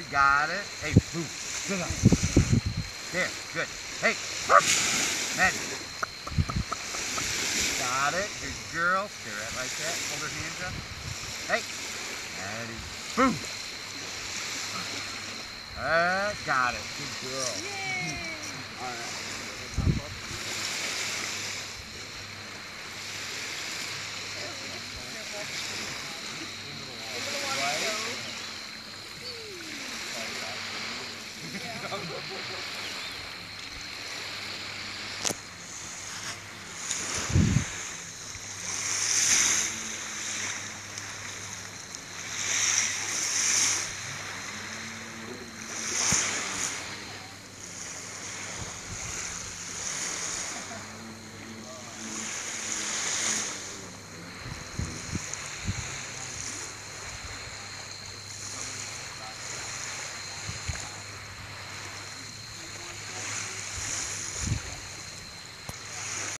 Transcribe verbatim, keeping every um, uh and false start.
Got it. Hey, boo. Sit down. There. Good. Hey. Maddie. Got it. Good girl. Stay right like that. Hold her hands up. Hey. Maddie. Boom. Uh, got it. Good girl.